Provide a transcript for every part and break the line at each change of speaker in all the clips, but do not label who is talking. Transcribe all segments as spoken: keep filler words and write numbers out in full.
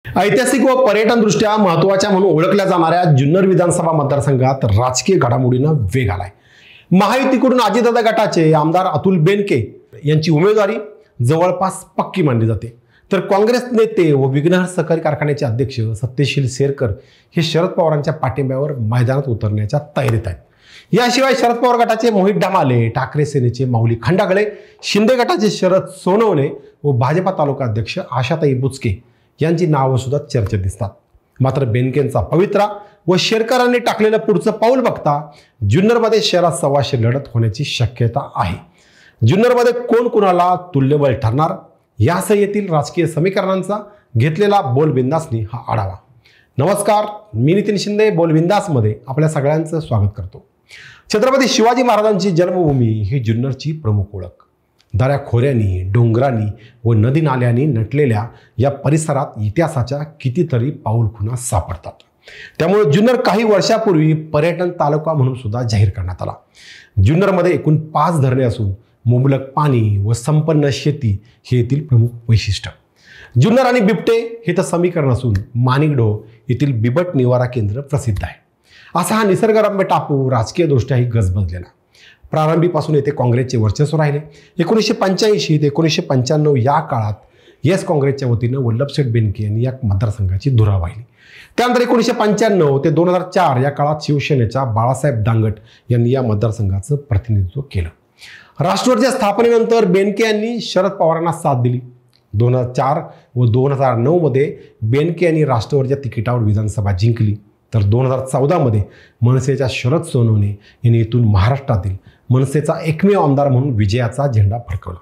ऐतिहासिक व पर्यटनदृष्ट्या महत्त्वाच्या म्हणून ओळखल्या जाणाऱ्या जुन्नर विधानसभा मतदारसंघात राजकीय घडामोडींना वेग आलाय। महायुतीकडून अजितदादा गटाचे आमदार अतुल बेनके यांची उमेदवारी जवळपास पक्की मानली जाते, तर काँग्रेस नेते व विघ्नहर सहकारी कारखान्याचे अध्यक्ष सत्यशील शेरकर हे शरद पवारांच्या पाठिंब्यावर मैदानात उतरण्याच्या तयारीत आहेत। याशिवाय शरद पवार गटाचे मोहित डमाले, ठाकरे सेनेचे माऊली खंडागळे, शिंदे गटाचे शरद सोनवणे व भाजपा तालुका अध्यक्ष आशाताई बुचके यांची नावं सुद्धा चर्चेत दिसतात। मात्र बेनकेंचा पवित्रा व शेरकरांनी टाकलेलं पुढचं पाऊल बघता जुन्नरमध्ये शहरात सव्वाशे लढत होण्याची शक्यता आहे। जुन्नरमध्ये कोण कुणाला तुल्यबळ ठरणार यासह येथील राजकीय समीकरणांचा घेतलेला बोलबिंदासनी हा आढावा। नमस्कार, मी नितीन शिंदे बोलबिंदासमध्ये आपल्या सगळ्यांचं स्वागत करतो। छत्रपती शिवाजी महाराजांची जन्मभूमी ही जुन्नरची प्रमुख ओळख। दऱ्या खोऱ्यांनी, डोंगरांनी व नदी नाल्यांनी नटलेल्या या परिसरात इतिहासाच्या कितीतरी पाऊलखुणा सापडतात। त्यामुळे जुन्नर काही वर्षापूर्वी पर्यटन तालुका म्हणून सुद्धा जाहीर करण्यात आला। जुन्नरमध्ये एकूण पाच धरणे असून मुबलक पाणी व संपन्न शेती हे येथील प्रमुख वैशिष्ट्य। जुन्नर आणि बिबटे हे तर समीकरण असून माणिकडो येथील बिबट निवारा केंद्र प्रसिद्ध आहे। असा हा निसर्गरम्य टापू राजकीयदृष्ट्याही गजबजलेला। प्रारंभीपासून येथे काँग्रेसचे वर्चस्व राहिले। एकोणीसशे पंच्याऐंशी ते एकोणीसशे पंच्याण्णव या काळात येस काँग्रेसच्या वतीनं वल्लभशेठ बेनके यांनी या मतदारसंघाची धुरा वाहिली। त्यानंतर एकोणीसशे पंच्याण्णव ते दोन हजार चार या काळात शिवसेनेच्या बाळासाहेब दांगट यांनी या मतदारसंघाचं प्रतिनिधित्व केलं। राष्ट्रवादीच्या स्थापनेनंतर बेनके यांनी शरद पवारांना साथ दिली। दोन हजार चार व दोन हजार नऊ मध्ये बेनके यांनी राष्ट्रवादीच्या तिकिटावर विधानसभा जिंकली, तर दोन हजार चौदा मध्ये मनसेच्या शरद सोनवणे यांनी येथून महाराष्ट्रातील मनसेचा एकमेव आमदार म्हणून विजयाचा झेंडा फडकवला।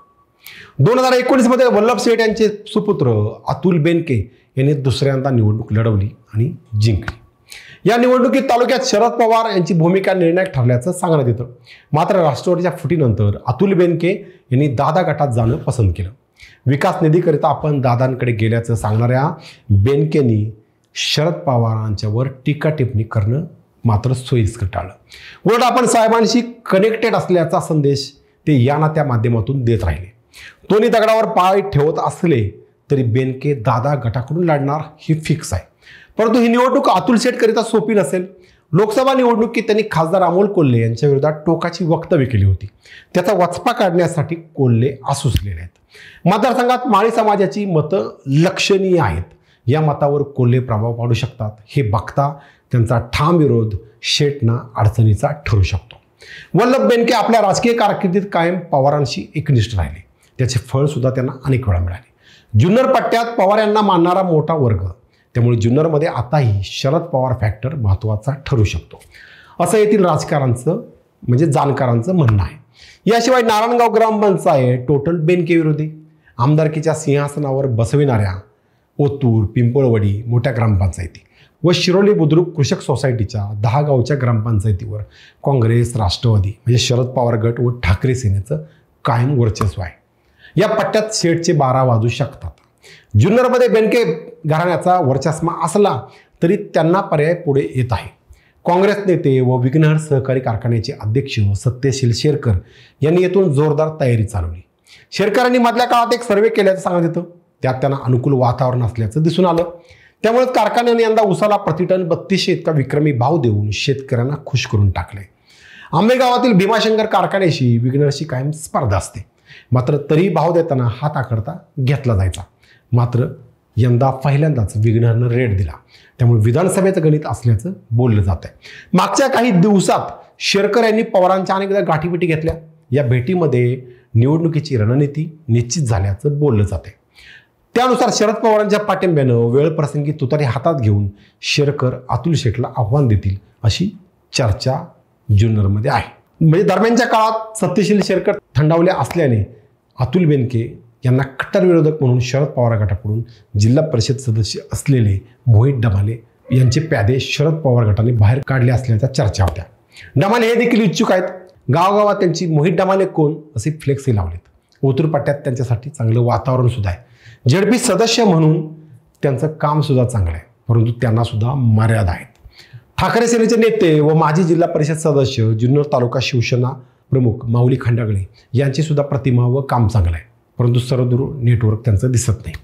दोन हजार एकोणीस मध्ये वल्लभशेठ यांचे सुपुत्र अतुल बेनके यांनी दुसऱ्यांदा निवडणूक लढवली आणि जिंकली। या निवडणुकीत तालुक्यात शरद पवार यांची भूमिका निर्णायक ठरल्याचं सांगण्यात येतं। मात्र राष्ट्रवादीच्या फुटीनंतर अतुल बेनके यांनी दादा गटात जाणं पसंत केलं। विकास निधीकरिता आपण दादांकडे गेल्याचं सांगणाऱ्या बेनकेंनी शरद पवारांच्यावर टीका टिप्पणी करणं मात्र सोयीस्कर टाळलं। उलट आपण साहेबांशी कनेक्टेड असल्याचा संदेश ते या नात्या माध्यमातून देत राहिले। दोन्ही दगडावर पाय ठेवत असले तरी बेनके दादा गटाकडून लढणार ही फिक्स आहे। परंतु ही निवडणूक अतुल शेठकरिता सोपी नसेल। लोकसभा निवडणुकीत त्यांनी खासदार अमोल कोल्हे यांच्या विरोधात टोकाची वक्तव्य केली होती। त्याचा वचपा काढण्यासाठी कोल्हे आसुसलेले आहेत। मतदारसंघात माळी समाजाची मतं लक्षणीय आहेत। या मतावर कोल्हे प्रभाव पाडू शकतात। हे बघता त्यांचा ठाम विरोध शेठना अडचणीचा ठरू शकतो। वल्लभ बेनके आपल्या राजकीय कारकिर्दीत कायम पवारांशी एकनिष्ठ राहिले। त्याचे फळ सुद्धा त्यांना अनेक वेळा मिळाले। जुन्नर पट्ट्यात पवार यांना मानणारा मोठा वर्ग, त्यामुळे जुन्नरमध्ये आताही शरद पवार फॅक्टर महत्त्वाचा ठरू शकतो, असं येथील राजकारांचं म्हणजे जाणकारांचं म्हणणं आहे। याशिवाय नारायणगाव ग्रामपंचायत टोटल बेनके विरोधी, आमदारकीच्या सिंहासनावर बसविणाऱ्या ओतूर, पिंपळवडी मोठ्या ग्रामपंचायती व शिरोली बुद्रुक कृषक सोसायटीच्या दहा गावच्या ग्रामपंचायतीवर काँग्रेस, राष्ट्रवादी म्हणजे शरद पवार गट व ठाकरे सेनेचं कायम वर्चस्व आहे। या पट्ट्यात शेठचे बारा वाजू शकतात। जुन्नरमध्ये बेनके घराण्याचा वर्चस्व असला तरी त्यांना पर्याय पुढे येत आहे। काँग्रेस नेते व विघ्नहर सहकारी कारखान्याचे अध्यक्ष सत्यशील शेरकर यांनी येथून जोरदार तयारी चालवली। शेरकरांनी मधल्या काळात एक सर्वे केल्याचं सांगण्यात येतं। त्यात त्यांना अनुकूल वातावरण असल्याचं दिसून आलं। त्यामुळे कारखान्याने यंदा उसाला प्रतिटन बत्तीसशे इतका विक्रमी भाव देऊन शेतकऱ्यांना खुश करून टाकले। आंबेगावातील भीमाशंकर कारखान्याशी विघ्नहरशी कायम स्पर्धा असते, मात्र तरी भाव देताना हात आखडता घेतला जायचा। मात्र यंदा पहिल्यांदाच विघ्नहरनं रेट दिला, त्यामुळे विधानसभेचं गणित असल्याचं बोललं जात आहे। मागच्या काही दिवसात शेरकर यांनी पवारांच्या अनेकदा गाठीभेटी घेतल्या। या भेटीमध्ये निवडणुकीची रणनीती निश्चित झाल्याचं बोललं जाते। त्यानुसार शरद पवारांच्या पाठिंब्यानं वेळ प्रसंगी तुतारी हातात घेऊन शेरकर अतुल शेठला आव्हान देतील अशी चर्चा जुन्नरमध्ये आहे। म्हणजे दरम्यानच्या काळात सत्यशील शेरकर थंडावले असल्याने अतुल बेनके यांना कट्टर विरोधक म्हणून शरद पवार गटाकडून जिल्हा परिषद सदस्य असलेले मोहित डमाले यांचे प्यादे शरद पवार गटाने बाहेर काढले असल्याच्या चर्चा होत्या। डमाले हे देखील इच्छुक आहेत। गावागावात त्यांची मोहित डमाले कोण असे फ्लेक्सही लावलेत। ओतूर पट्ट्यात त्यांच्यासाठी चांगलं वातावरण सुद्धा आहे। झेडपी सदस्य म्हणून त्यांचं काम सुद्धा चांगलं आहे, परंतु त्यांना सुद्धा मर्यादा आहेत। ठाकरे सेनेचे नेते व माजी जिल्हा परिषद सदस्य जुन्नर तालुका शिवसेना प्रमुख माऊली खंडागळे यांची सुद्धा प्रतिमा व काम चांगलं आहे, परंतु सर्वदूर नेटवर्क त्यांचं दिसत नाही।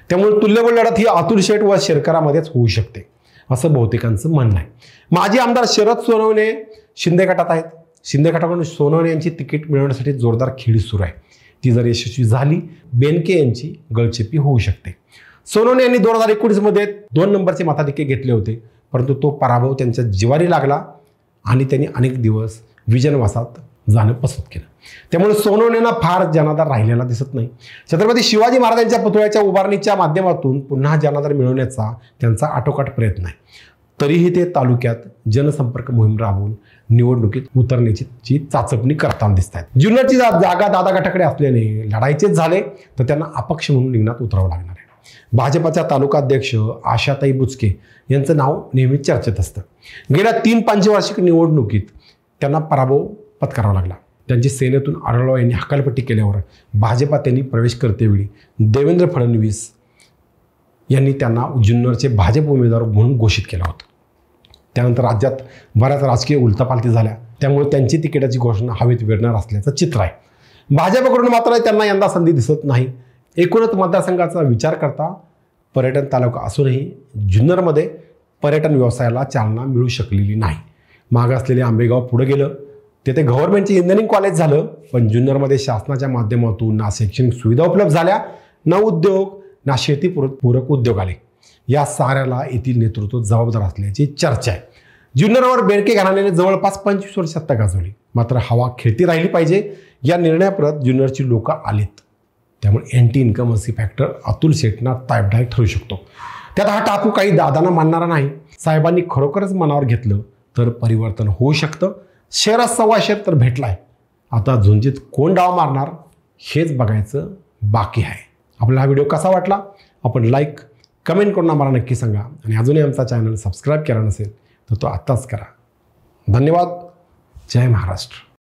त्यामुळे तुल्यबळ लढत ही अतुल शेठ व शेरकरामध्येच होऊ शकते असं बहुतेकांचं म्हणणं आहे. माजी आमदार शरद सोनवणे शिंदे गटात आहेत. शिंदे गटाकडून सोनवणे यांची तिकीट मिळवण्यासाठी जोरदार खेळी सुरू आहे. ती जर यशस्वी झाली बेनके यांची गळचेपी होऊ शकते. सोनवणे यांनी दोन हजार एकोणीस मध्ये दोन नंबरचे मताधिक्य घेतले होते, परंतु तो पराभव त्यांच्या जिवारी लागला आणि त्यांनी अनेक दिवस विजनवासात जाणं पसंत केलं. त्यामुळे सोनवणेंना फार जनाधार राहिलेला दिसत नाही. छत्रपती शिवाजी महाराजांच्या पुतळ्याच्या उभारणीच्या माध्यमातून पुन्हा जनाधार मिळवण्याचा त्यांचा आटोकाट प्रयत्न आहे. तरीही ते तालुक्यात जनसंपर्क मोहीम राबवून निवडणुकीत उतरण्याची चाचपणी करताना दिसत आहेत. जुन्नरची जागा दादा गटाकडे असल्याने लढायचेच झाले तर त्यांना अपक्ष म्हणून रिंगणात उतरावं लागणार आहे. भाजपाच्या तालुकाध्यक्ष आशाताई बुचके यांचं नाव नेहमी चर्चेत असतं. गेल्या तीन पंचवार्षिक निवडणुकीत त्यांना पराभव पत्करावा लागला. त्यांची सेनेतून आढळराव यांनी हकालपट्टी केल्यावर भाजपात त्यांनी प्रवेश करतेवेळी देवेंद्र फडणवीस यांनी त्यांना जुन्नरचे भाजप उमेदवार म्हणून घोषित केलं होतं. त्यानंतर राज्यात बऱ्याच राजकीय उलथापालथी झाल्या, त्यामुळे त्यांची तिकिटाची घोषणा हवेत विरणार असल्याचं चित्र आहे. भाजपकडून मात्र त्यांना यंदा संधी दिसत नाही. एकूणच मतदारसंघाचा विचार करता पर्यटन तालुका असूनही जुन्नरमध्ये पर्यटन व्यवसायाला चालना मिळू शकलेली नाही. मागं असलेले आंबेगाव पुढे गेलं, तेथे गव्हर्नमेंटचे इंजिनिअरिंग कॉलेज झालं, पण जुन्नरमध्ये शासनाच्या माध्यमातून ना शैक्षणिक सुविधा उपलब्ध झाल्या, ना उद्योग, ना शेती पूरक उद्योग आले. या साऱ्याला येथील नेतृत्व जबाबदार असल्याची चर्चा आहे. जुन्नरवर बेनके घराण्याने जवळपास पंचवीस वर्ष सत्ता गाजवली, मात्र हवा खेळती राहिली पाहिजे या निर्णयाप्रत जुन्नरची लोक आलीत. त्यामुळे अँटी इन्कमन्सी फॅक्टर अतुल शेठना ताबडतोब ठरू शकतो. त्यात हा टाकू काही दादांना मानणारा नाही. साहेबांनी खरोखरच मनावर घेतलं तर परिवर्तन होऊ शकतं. शेअरात सव्वा शेअर तर भेटलाय, आता झुंजीत कोण डाव मारणार हेच बघायचं बाकी आहे. आपल्याला हा व्हिडिओ कसा वाटला आपण लाईक कमेंट करून आम्हाला नक्की सांगा आणि अजूनही आमचा चॅनल सबस्क्राईब केला नसेल तर तो आत्ताच करा. धन्यवाद. जय महाराष्ट्र.